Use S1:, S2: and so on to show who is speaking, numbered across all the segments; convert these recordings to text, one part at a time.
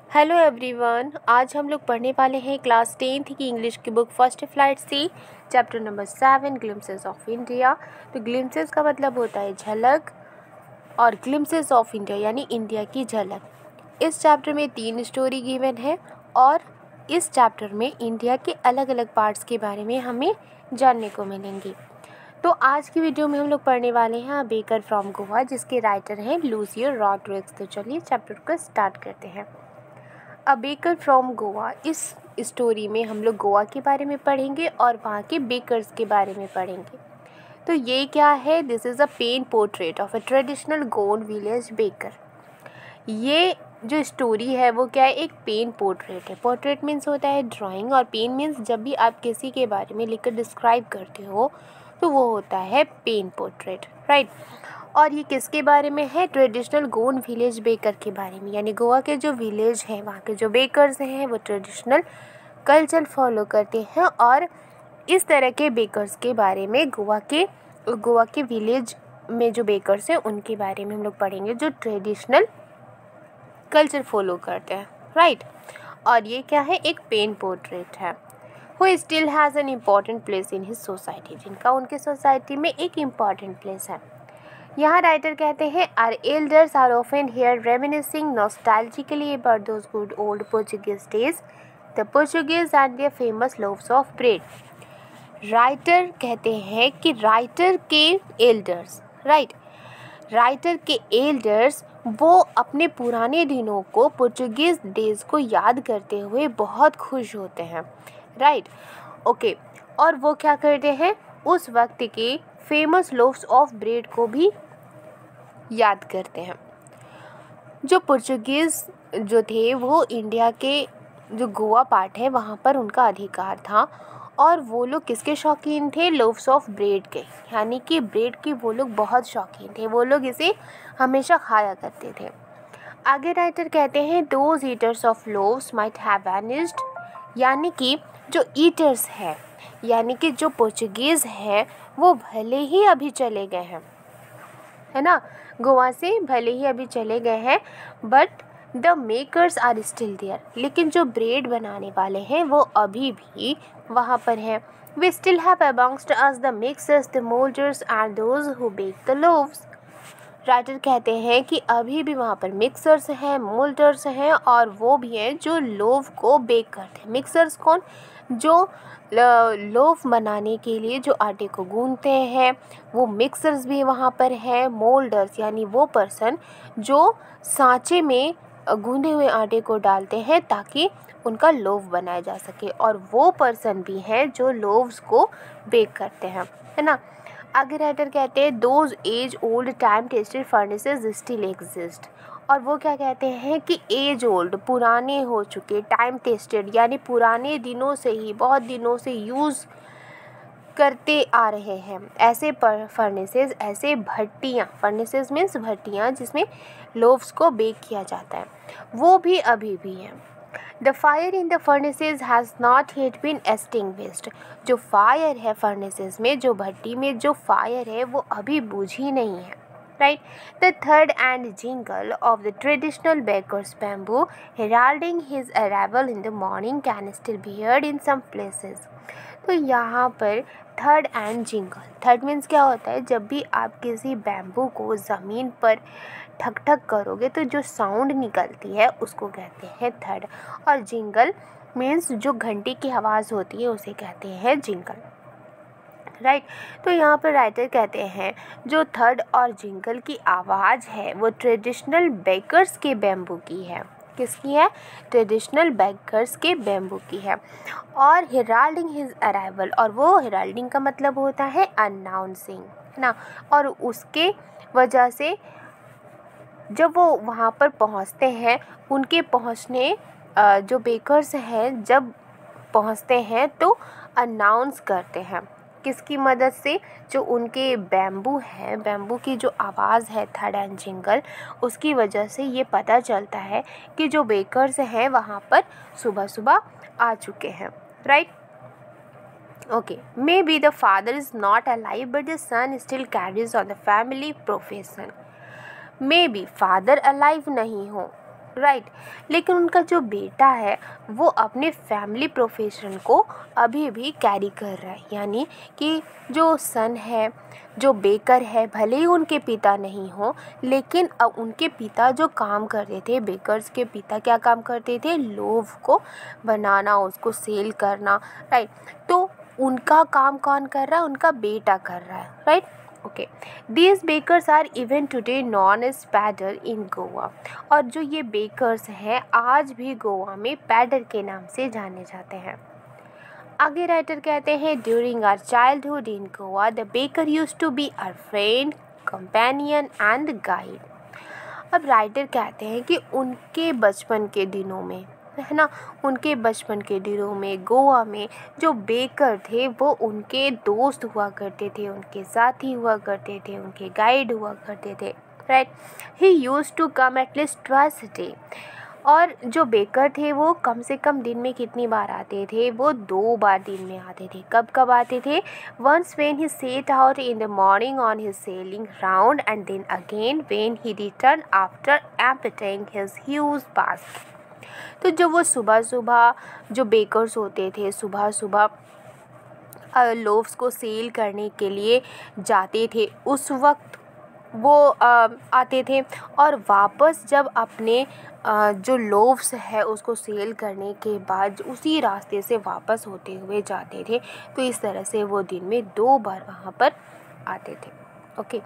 S1: Hello everyone, आज हम लोग पढ़ने वाले हैं क्लास 10th की इंग्लिश की बुक फर्स्ट फ्लाइट सी chapter number 7 glimpses of India. तो ग्लिम्पसेस का मतलब होता है झलक और ग्लिम्पसेस ऑफ इंडिया यानी इंडिया की झलक। इस चैप्टर में 3 स्टोरी गिवन है और इस चैप्टर में इंडिया के अलग अलग पार्ट्स के बारे में हमें जानने को मिलेंगी। तो आज की वीडियो में हम लोग पढ़ने वाले हैं अ बेकर फ्रॉम गोवा, जिसके राइटर हैं लूसियो रॉड्रिग्स। तो चलिए चैप्टर को स्टार्ट करते हैं। अ बेकर फ्रॉम गोवा, इस स्टोरी में हम लोग गोवा के बारे में पढ़ेंगे और वहाँ के बेकर्स के बारे में पढ़ेंगे। तो ये क्या है? This is a pen portrait of a traditional Goan village baker. ये जो स्टोरी है वो क्या है? एक पेन पोर्ट्रेट है। पोर्ट्रेट मीन्स होता है ड्राइंग और पेन मीन्स जब भी आप किसी के बारे में लिखकर डिस्क्राइब करते हो तो वो होता है पेन पोर्ट्रेट, राइट। और ये किसके बारे में है? ट्रेडिशनल गोवन विलेज बेकर के बारे में, यानी गोवा के जो विलेज हैं, वहाँ के जो बेकर्स हैं वो ट्रेडिशनल कल्चर फॉलो करते हैं। और इस तरह के बेकर्स के बारे में गोवा के विलेज में जो बेकर्स हैं उनके बारे में हम लोग पढ़ेंगे जो ट्रेडिशनल कल्चर फॉलो करते हैं, राइट। और ये क्या है? एक पेन पोर्ट्रेट है। Who still has an important place in his society, जिनका उनके सोसाइटी में एक इम्पॉर्टेंट प्लेस है। यहाँ राइटर कहते हैं our elders are often heard reminiscing nostalgically about those good old Portuguese days, the Portuguese and their famous loaves of bread. Writer कहते हैं कि राइटर के एल्डर्स, राइट, राइटर के एल्डर्स वो अपने पुराने दिनों को, पोर्चुगीज डेज को याद करते हुए बहुत खुश होते हैं, राइट, ओके। और वो क्या करते हैं? उस वक्त के फेमस लोव्स ऑफ ब्रेड को भी याद करते हैं। जो पोर्चुगीज़ जो थे वो इंडिया के जो गोवा पार्ट है वहाँ पर उनका अधिकार था और वो लोग किसके शौकीन थे? लोव्स ऑफ ब्रेड के, यानी कि ब्रेड के वो लोग बहुत शौकीन थे। वो लोग इसे हमेशा खाया करते थे। आगे राइटर कहते हैं those eaters of loaves might have vanished, यानी कि जो ईटर्स हैं, यानी कि जो पोर्चुगीज़ हैं वो भले ही अभी चले गए हैं, है ना, गोवा से भले ही अभी चले गए हैं, but the makers are still there, लेकिन जो ब्रेड बनाने वाले हैं वो अभी भी वहाँ पर हैं। We still have amongst us the mixers, the moulders and those who bake the loaves. Writer कहते हैं कि अभी भी वहाँ पर मिक्सर्स हैं, मोल्डर्स हैं और वो भी हैं जो लोव को बेक करते हैं। मिक्सर्स कौन? जो लोफ बनाने के लिए जो आटे को गूंथते हैं, वो मिक्सर्स भी वहाँ पर हैं। मोल्डर्स यानी वो पर्सन जो सांचे में गूंधे हुए आटे को डालते हैं ताकि उनका लोफ बनाया जा सके, और वो पर्सन भी हैं जो लोव्स को बेक करते हैं, है ना। आगे राइटर कहते हैं those age old time tested furnaces still exist, और वो क्या कहते हैं कि एज ओल्ड, पुराने हो चुके, टाइम टेस्टेड यानी पुराने दिनों से ही, बहुत दिनों से यूज़ करते आ रहे हैं ऐसे फर्नेसेस, ऐसे भट्टियाँ, फर्नेसेस मीन्स भट्टियाँ जिसमें लोव्स को बेक किया जाता है, वो भी अभी भी हैं। The fire in the furnaces has not yet been extinguished, जो फायर है फर्नेसेस में, जो भट्टी में जो फायर है वो अभी बुझी नहीं है, right? The third and jingle of the traditional baker's bamboo heralding his arrival in the morning can still be heard in some places. तो यहाँ पर third and jingle, third means क्या होता है? जब भी आप किसी बैम्बू को ज़मीन पर ठक ठक करोगे तो जो साउंड निकलती है उसको कहते हैं थर्ड, और जिंगल मीन्स जो घंटी की आवाज़ होती है उसे कहते हैं जिंगल, राइट। तो यहाँ पर राइटर कहते हैं जो थर्ड और जिंगल की आवाज़ है वो ट्रेडिशनल बेकर्स के बैम्बू की है। किसकी है? ट्रेडिशनल बेकर्स के बैम्बू की है। और हेराल्डिंग हिज अराइवल, और वो हेराल्डिंग का मतलब होता है अनाउंसिंग, है ना। और उसके वजह से जब वो वहाँ पर पहुँचते हैं, उनके पहुँचने जो बेकर्स हैं जब पहुँचते हैं तो अनाउंस करते हैं। किसकी मदद से? जो उनके बैम्बू है, बैम्बू की जो आवाज़ है थर्ड एंड जिंगल, उसकी वजह से ये पता चलता है कि जो बेकर्स हैं वहाँ पर सुबह सुबह आ चुके हैं, right. Okay, maybe the father is not alive but the son still carries on the family profession. Maybe father alive नहीं हो, राइट। लेकिन उनका जो बेटा है वो अपने फैमिली प्रोफेशन को अभी भी कैरी कर रहा है, यानी कि जो सन है, जो बेकर है, भले ही उनके पिता नहीं हो, लेकिन अब उनके पिता जो काम करते थे, बेकर्स के पिता क्या काम करते थे, लोफ को बनाना, उसको सेल करना, राइट। तो उनका काम कौन कर रहा है, उनका बेटा कर रहा है, right. Okay, these bakers are even today known as pader in Goa. और जो ये बेकर्स हैं आज भी गोवा में पैडर के नाम से जाने जाते हैं। आगे राइटर कहते हैं during our childhood in Goa the baker used to be our friend, companion and guide. अब राइटर कहते हैं कि उनके बचपन के दिनों में, है ना, उनके बचपन के दिनों में गोवा में जो बेकर थे वो उनके दोस्त हुआ करते थे, उनके साथी हुआ करते थे, उनके गाइड हुआ करते थे, right. He used to come at least twice a day. और जो बेकर थे वो कम से कम दिन में कितनी बार आते थे, वो 2 बार दिन में आते थे। कब कब आते थे, once when he set out in the morning on his selling round and then again when he return after emptying his huge basket. तो जब वो सुबह सुबह जो बेकर्स होते थे सुबह सुबह लोव्स को सेल करने के लिए जाते थे, उस वक्त वो आते थे और वापस जब अपने जो लोव्स है उसको सेल करने के बाद उसी रास्ते से वापस होते हुए जाते थे। तो इस तरह से वो दिन में 2 बार वहाँ पर आते थे। ओके,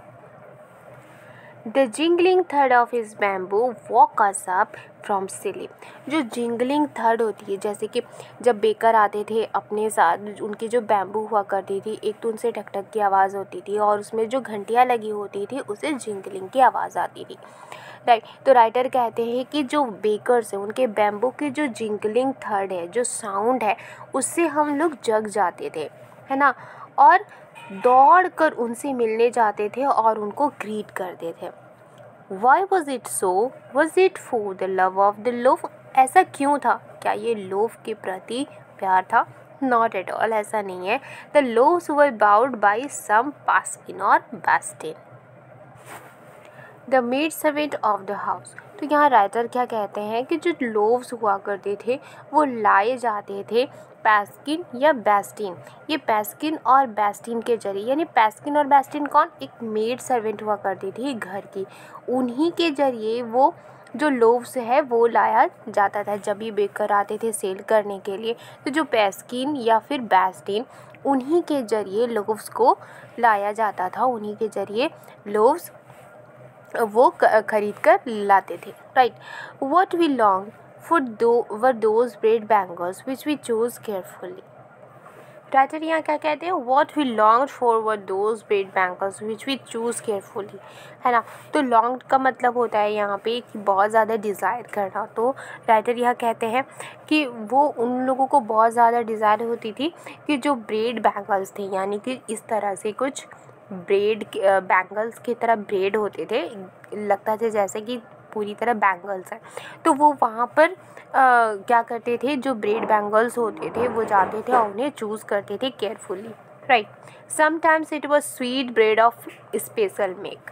S1: द जिंगलिंग थर्ड of his bamboo woke us up from sleep. जो जिंगलिंग थर्ड होती है, जैसे कि जब बेकर आते थे अपने साथ, उनकी जो बैम्बू हुआ करती थी, एक तो उनसे टक टक की आवाज़ होती थी और उसमें जो घंटियाँ लगी होती थी उससे जिंगलिंग की आवाज़ आती थी, राइट। तो राइटर कहते हैं कि जो बेकर्स हैं उनके बैम्बू की जो जिंगलिंग थर्ड है, जो साउंड है, उससे हम लोग जग जाते थे, है ना, और दौड़ कर उनसे मिलने जाते थे और उनको ग्रीट करते थे। Why was it so? Was it for the love of the loaf? ऐसा क्यों था? क्या ये लोफ के प्रति प्यार था? Not at all, ऐसा नहीं है। The loaves were bowed by some paskin or bastin, the maid servant of the house। तो यहाँ राइटर क्या कहते हैं कि जो लोव्स हुआ करते थे वो लाए जाते थे पैस्किन या बेस्टिन। ये पैस्किन और बेस्टिन के जरिए, यानी पैस्किन और बेस्टिन कौन, एक मेड सर्वेंट हुआ करती थी घर की, उन्हीं के जरिए वो जो लोव्स है वो लाया जाता था। जब भी बेकर आते थे सेल करने के लिए तो जो पैस्किन या फिर बेस्टिन, उन्हीं के जरिए लोव्स को लाया जाता था, उन्हीं के जरिए लोव्स वो खरीद कर लाते थे, right. What we long for were those braid bangles which we chose carefully। Writer यहाँ क्या कहते हैं, What we longed for were those braid bangles which we choose carefully, है ना। तो longed का मतलब होता है यहाँ पे कि बहुत ज़्यादा डिज़ायर करना। तो राइटर यहाँ कहते हैं कि वो उन लोगों को बहुत ज़्यादा डिज़ायर होती थी कि जो ब्रेड बैंगल्स थे, यानी कि इस तरह से कुछ ब्रेड बैंगल्स की तरह ब्रेड होते थे, लगता था जैसे कि पूरी तरह बैंगल्स हैं। तो वो वहाँ पर क्या करते थे, जो ब्रेड बैंगल्स होते थे वो जाते थे और उन्हें चूज़ करते थे carefully, right. Sometimes it was sweet bread of special make,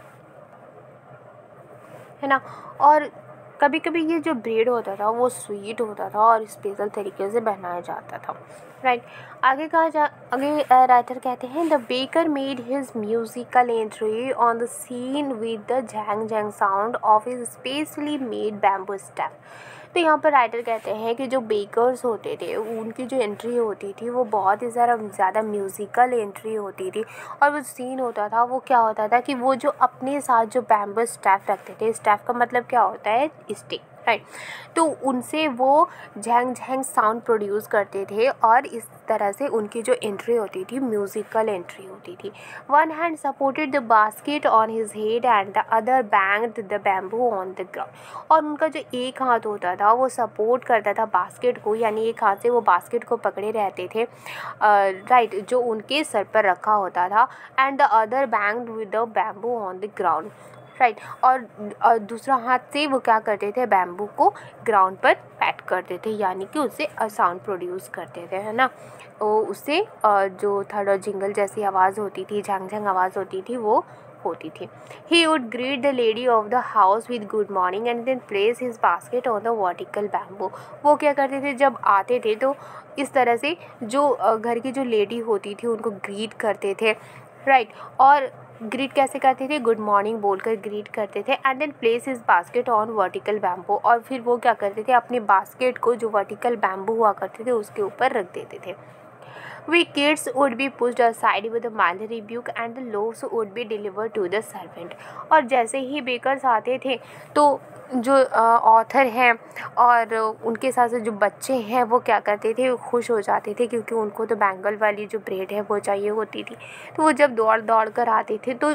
S1: है ना। और कभी कभी ये जो ब्रेड होता था वो स्वीट होता था और स्पेशल तरीके से बनाया जाता था, राइट। आगे राइटर कहते हैं the baker made his musical entry on the scene with the jhang jhang sound of his specially made bamboo step. तो यहाँ पर राइटर कहते हैं कि जो बेकर्स होते थे उनकी जो एंट्री होती थी वो बहुत ही ज़्यादा म्यूज़िकल एंट्री होती थी। और वो सीन होता था वो क्या होता था कि वो जो अपने साथ जो बैम्बू स्टैफ रखते थे, स्टैफ का मतलब क्या होता है, स्टिक, राइट। तो उनसे वो झैंग झैंग साउंड प्रोड्यूस करते थे और इस तरह से उनकी जो एंट्री होती थी म्यूज़िकल एंट्री होती थी। One hand supported the basket on his head and the other banged the bamboo on the ground. और उनका जो एक हाथ होता था वो सपोर्ट करता था बास्केट को, यानी एक हाथ से वो बास्केट को पकड़े रहते थे, राइट, जो उनके सर पर रखा होता था, and the other banged with the bamboo on the ground, right. और दूसरा हाथ से वो क्या करते थे, बैम्बू को ग्राउंड पर पैट करते थे, यानी कि उससे साउंड प्रोड्यूस करते थे, है ना। उससे जो थर्ड और जिंगल जैसी आवाज़ होती थी, झंग झंग आवाज़ होती थी, वो होती थी। He would greet the lady of the house with good morning and then place his basket on the vertical bamboo. वो क्या करते थे, जब आते थे तो इस तरह से जो घर की जो लेडी होती थी उनको ग्रीट करते थे, राइट। और ग्रीट कैसे करते थे, गुड मॉर्निंग बोलकर ग्रीट करते थे। And then place his basket on vertical bamboo, और फिर वो क्या करते थे, अपने बास्केट को जो वर्टिकल बैम्बू हुआ करते थे उसके ऊपर रख देते थे। We kids would be pushed aside with a mild rebuke and the loaves would be delivered to the servant। और जैसे ही बेकर्स आते थे तो जो ऑथर हैं और उनके साथ जो बच्चे हैं वो क्या करते थे, खुश हो जाते थे क्योंकि उनको तो बैंगल वाली जो ब्रेड है वो चाहिए होती थी। तो वो जब दौड़ दौड़ कर आते थे तो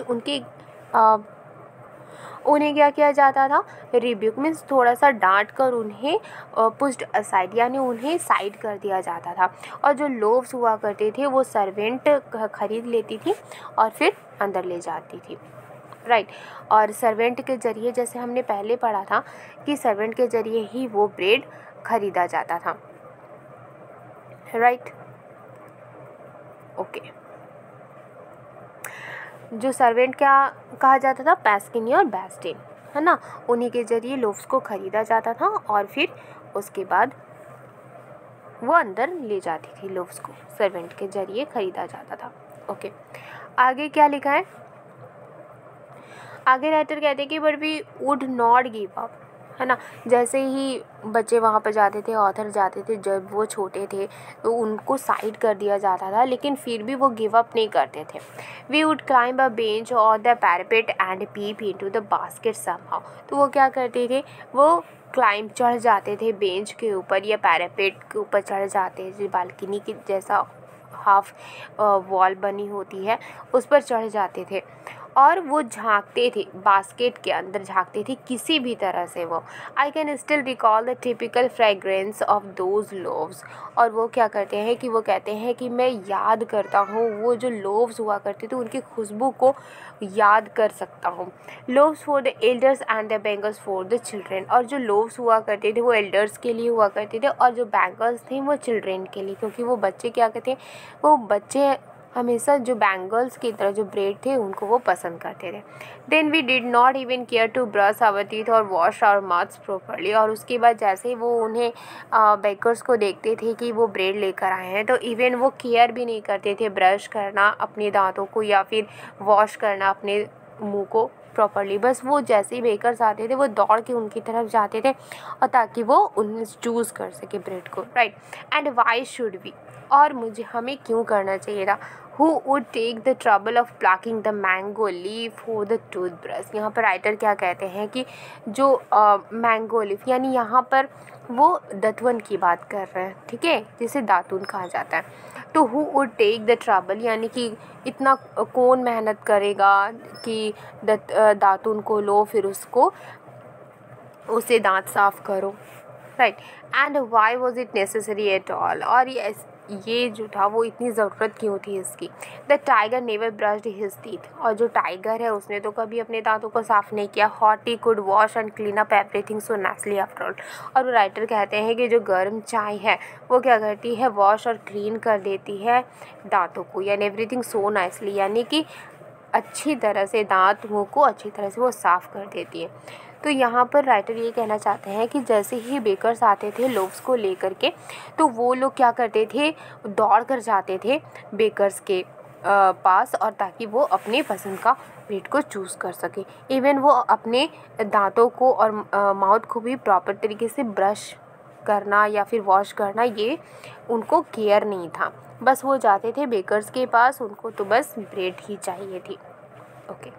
S1: उन्हें क्या किया जाता था, रिब्यूक मीन्स थोड़ा सा डांट कर उन्हें पुश्ड असाइड यानी उन्हें साइड कर दिया जाता था। और जो लोव्स हुआ करते थे वो सर्वेंट खरीद लेती थी और फिर अंदर ले जाती थी, राइट। और सर्वेंट के ज़रिए, जैसे हमने पहले पढ़ा था कि सर्वेंट के ज़रिए ही वो ब्रेड खरीदा जाता था, राइट, ओके। जो सर्वेंट क्या कहा जाता था, पैस्किनी और बैस्टिन, है ना, उन्हीं के ज़रिए लोव्स को ख़रीदा जाता था और फिर उसके बाद वो अंदर ले जाती थी। लोव्स को सर्वेंट के ज़रिए ख़रीदा जाता था, ओके। आगे क्या लिखा है, आगे राइटर कहते हैं कि but we would not give up, है ना। जैसे ही बच्चे वहाँ पर जाते थे, ऑथर जाते थे, जब वो छोटे थे तो उनको साइड कर दिया जाता था, लेकिन फिर भी वो गिव अप नहीं करते थे। We would climb a bench or the parapet and peep into the basket somehow. तो वो क्या करते थे, वो क्लाइंब चढ़ जाते थे बेंच के ऊपर या पैरापेट के ऊपर चढ़ जाते थे, बालकनी के जैसा हाफ वॉल बनी होती है उस पर चढ़ जाते थे और वो झांकते थे, बास्केट के अंदर झांकते थे किसी भी तरह से वो। I can still recall the typical fragrance of those loaves. और वो क्या करते हैं कि वो कहते हैं कि मैं याद करता हूँ वो जो लोव्स हुआ करते थे उनकी खुशबू को याद कर सकता हूँ। Loaves for the elders and the bangles for the children. और जो लोव्स हुआ करते थे वो एल्डर्स के लिए हुआ करते थे और जो बैंगल्स थे वो चिल्ड्रेन के लिए, क्योंकि वो बच्चे क्या करते, वो बच्चे हमेशा जो बैंगल्स की तरह जो ब्रेड थे उनको वो पसंद करते थे। Then we did not even care to brush our teeth or wash our mouths properly. और उसके बाद जैसे ही वो उन्हें बेकर्स को देखते थे कि वो ब्रेड लेकर आए हैं तो इवन वो केयर भी नहीं करते थे ब्रश करना अपने दांतों को या फिर वॉश करना अपने मुंह को प्रॉपर्ली। बस वो जैसे ही बेकर्स आते थे वो दौड़ के उनकी तरफ जाते थे और ताकि वो उन्हें चूज़ कर सके ब्रेड को, right. And why should we, और मुझे हमें क्यों करना चाहिए था, who would take the trouble of plucking the mango leaf for the toothbrush। यहाँ पर राइटर क्या कहते हैं कि जो मैंगो लीफ यानी यहाँ पर वो दतवन की बात कर रहे हैं, ठीक है, जिसे दातुन कहा जाता है। तो who would take the trouble यानी कि इतना कौन मेहनत करेगा कि दातुन को लो फिर उसे दांत साफ करो, right. And why was it necessary at all, और ये जो था वो इतनी ज़रूरत क्यों थी इसकी। The tiger never brushed his teeth, और जो टाइगर है उसने तो कभी अपने दांतों को साफ़ नहीं किया। Hot he could wash and clean up everything so nicely after all. और वो राइटर कहते हैं कि जो गर्म चाय है वो क्या करती है, वॉश और क्लीन कर देती है दांतों को, यानी एवरीथिंग सो नाइसली यानी कि अच्छी तरह से दांत मुँह को अच्छी तरह से वो साफ़ कर देती है। तो यहाँ पर राइटर ये कहना चाहते हैं कि जैसे ही बेकर्स आते थे लोव्स को लेकर के तो वो लोग क्या करते थे, दौड़ कर जाते थे बेकर्स के पास और ताकि वो अपने पसंद का ब्रेड को चूज़ कर सके। इवन वो अपने दांतों को और माउथ को भी प्रॉपर तरीके से ब्रश करना या फिर वॉश करना ये उनको केयर नहीं था। बस वो जाते थे बेकर्स के पास, उनको तो बस ब्रेड ही चाहिए थी, ओके।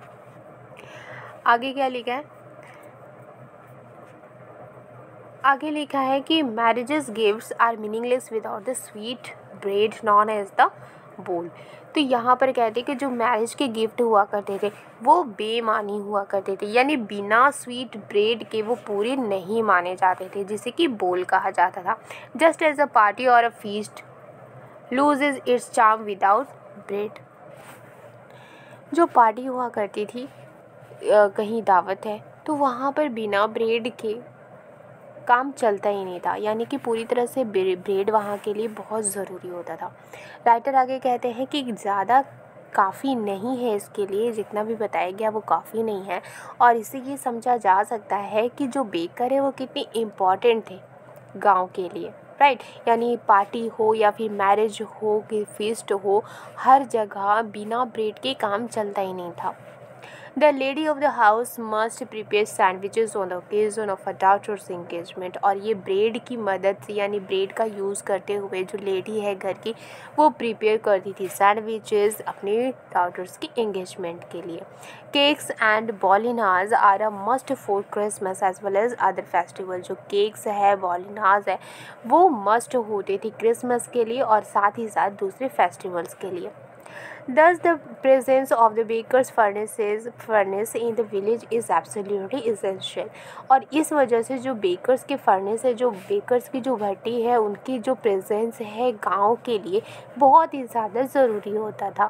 S1: आगे क्या लिखा है, आगे लिखा है कि marriages gifts are meaningless without the sweet bread known as the bol. तो यहाँ पर कहते हैं कि जो मैरिज के गिफ्ट हुआ करते थे वो बेमानी हुआ करते थे, यानी बिना स्वीट ब्रेड के वो पूरे नहीं माने जाते थे, जिसे कि बोल कहा जाता था। Just as a party or a feast loses its charm without bread. जो पार्टी हुआ करती थी कहीं दावत है तो वहाँ पर बिना ब्रेड के काम चलता ही नहीं था, यानी कि पूरी तरह से ब्रेड वहाँ के लिए बहुत ज़रूरी होता था। राइटर आगे कहते हैं कि ज़्यादा काफ़ी नहीं है, इसके लिए जितना भी बताया गया वो काफ़ी नहीं है। और इससे ये समझा जा सकता है कि जो बेकर है वो कितनी इम्पॉर्टेंट थे गांव के लिए, राइट। यानी पार्टी हो या फिर मैरिज हो कि फीस्ट हो, हर जगह बिना ब्रेड के काम चलता ही नहीं था। The lady of the house must prepare sandwiches on the occasion of a daughter's engagement। और ये ब्रेड की मदद से, यानी ब्रेड का यूज़ करते हुए जो लेडी है घर की, वो प्रिपेयर करती थी सैंडविचेस अपने डाउटर्स की एंगेजमेंट के लिए। Cakes and bolinhas are a must for Christmas as well as other festival. जो केक्स है, बॉलिनाज है, वो मस्ट होते थे क्रिसमस के लिए और साथ ही साथ दूसरे फेस्टिवल्स के लिए। Thus, the presence of the baker's furnace in the village is absolutely essential। और इस वजह से जो बेकर्स के फर्नेस है, जो बेकर्स की जो भट्टी है, उनकी जो प्रेजेंस है गांव के लिए बहुत ही ज़्यादा ज़रूरी होता था।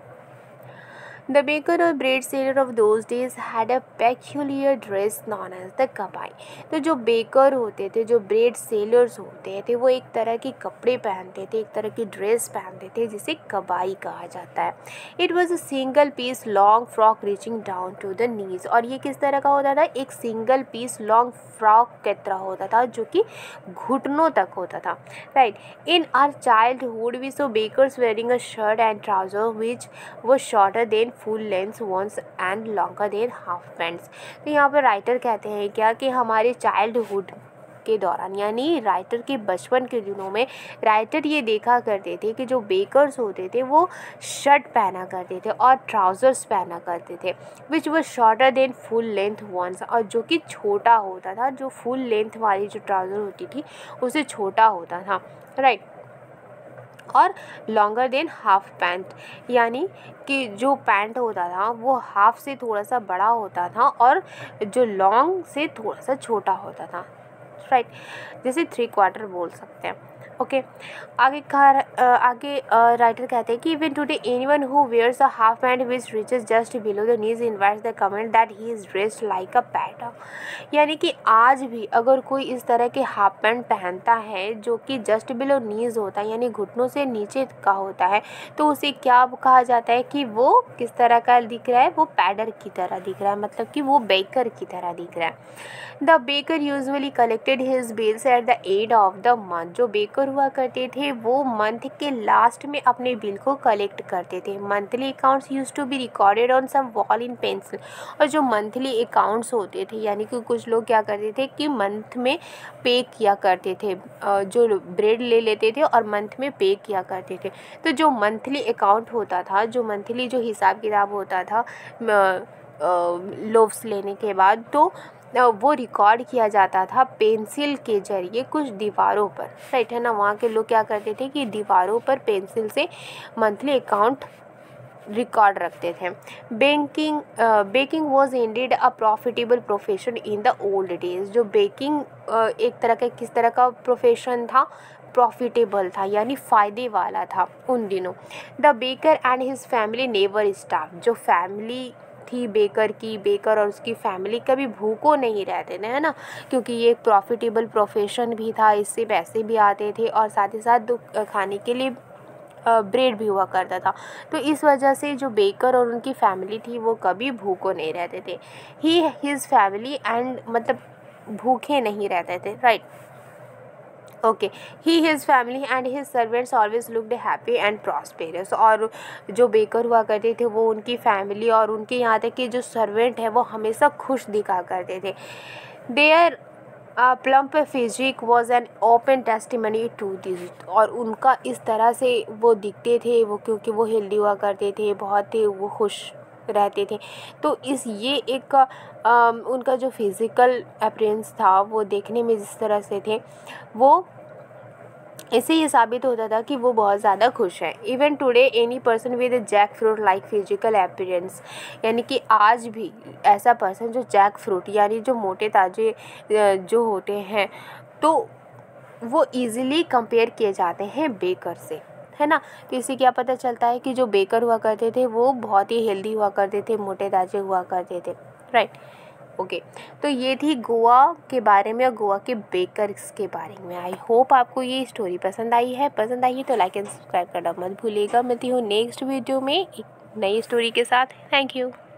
S1: The baker or bread seller of those days had a peculiar dress known as the kabai। तो जो बेकर होते थे, जो ब्रेड सेलर्स होते थे, वो एक तरह के कपड़े पहनते थे, एक तरह की ड्रेस पहनते थे जिसे कबाई कहा जाता है। It was a single piece long frock reaching down to the knees. और ये किस तरह का होता था? एक सिंगल पीस लॉन्ग फ्रॉक की तरह होता था जो कि घुटनों तक होता था, right. In our childhood we saw bakers wearing a shirt and trouser which were shorter than full length ones and longer than half pants. तो यहाँ पर राइटर कहते हैं क्या कि हमारे चाइल्डहुड के दौरान, यानी राइटर के बचपन के दिनों में, राइटर ये देखा करते थे कि जो बेकर्स होते थे वो शर्ट पहना करते थे और ट्राउज़र्स पहना करते थे which were shorter than full length ones, और जो कि छोटा होता था, जो फुल लेंथ वाली जो ट्राउज़र होती थी उससे छोटा होता था, राइट। और लॉन्गर देन हाफ पैंट, यानी कि जो पैंट होता था वो हाफ से थोड़ा सा बड़ा होता था और जो लॉन्ग से थोड़ा सा छोटा होता था, राइट। जैसे 3/4 बोल सकते हैं, ओके। आगे राइटर कहते हैं कि even today anyone who wears a half pant which reaches just below the knees invites the comment that he is dressed like a pader. यानी कि आज भी अगर कोई इस तरह के हाफ पैंट पहनता है जो कि जस्ट बिलो नीज होता है, यानी घुटनों से नीचे का होता है, तो उसे क्या कहा जाता है कि वो किस तरह का दिख रहा है? वो पैडर की तरह दिख रहा है, मतलब कि वो बेकर की तरह दिख रहा है। The baker usually collected his bills at the end of the month. जो बेकर हुआ करते थे वो मंथ के लास्ट में अपने बिल को कलेक्ट करते थे। Monthly accounts used to be recorded on some wall in pencil. और जो मंथली अकाउंट्स होते थे, यानी कि कुछ लोग क्या करते थे कि मंथ में पे किया करते थे, जो ब्रेड ले लेते थे और मंथ में पे किया करते थे। तो जो मंथली अकाउंट होता था, जो मंथली जो हिसाब किताब होता था लोव्स लेने के बाद, तो वो रिकॉर्ड किया जाता था पेंसिल के जरिए कुछ दीवारों पर, राइट है ना। वहाँ के लोग क्या करते थे कि दीवारों पर पेंसिल से मंथली अकाउंट रिकॉर्ड रखते थे। Baking was indeed a profitable profession in the old days. जो बेकिंग एक तरह का किस तरह का प्रोफेशन था? प्रॉफिटेबल था, यानी फ़ायदे वाला था उन दिनों। The baker and his family never starve. जो फैमिली थी बेकर की, बेकर और उसकी फैमिली कभी भूखों नहीं रहते थे, है ना, क्योंकि ये एक प्रॉफिटेबल प्रोफेशन भी था, इससे पैसे भी आते थे और साथ ही साथ खाने के लिए ब्रेड भी हुआ करता था। तो इस वजह से जो बेकर और उनकी फैमिली थी वो कभी भूखों नहीं रहते थे। ही हिज फैमिली एंड मतलब भूखे नहीं रहते थे, right, okay. He his family and his servants always looked happy and prosperous. और जो बेकर हुआ करते थे वो उनकी फैमिली और उनके यहाँ तक कि जो सर्वेंट है वो हमेशा खुश दिखा करते थे। Their plump physique was an open testimony to this. और उनका इस तरह से वो दिखते थे, वो क्योंकि वो हेल्दी हुआ करते थे, बहुत ही वो खुश रहते थे। तो ये एक उनका जो फिज़िकल अपीयरेंस था वो देखने में जिस तरह से थे, वो इससे ये साबित होता था कि वो बहुत ज़्यादा खुश हैं। Even today any person with jackfruit like physical appearance, यानी कि आज भी ऐसा पर्सन जो जैक फ्रूट यानी जो मोटे ताजे जो होते हैं, तो वो इजीली कंपेयर किए जाते हैं बेकर से, है ना। तो इससे क्या पता चलता है कि जो बेकर हुआ करते थे वो बहुत ही हेल्दी हुआ करते थे, मोटे ताजे हुआ करते थे, राइट, ओके। तो ये थी गोवा के बारे में और गोवा के बेकर्स के बारे में। आई होप आपको ये स्टोरी पसंद आई है। पसंद आई है तो लाइक एंड सब्सक्राइब करना मत भूलिएगा। मिलती हूँ नेक्स्ट वीडियो में एक नई स्टोरी के साथ। Thank you.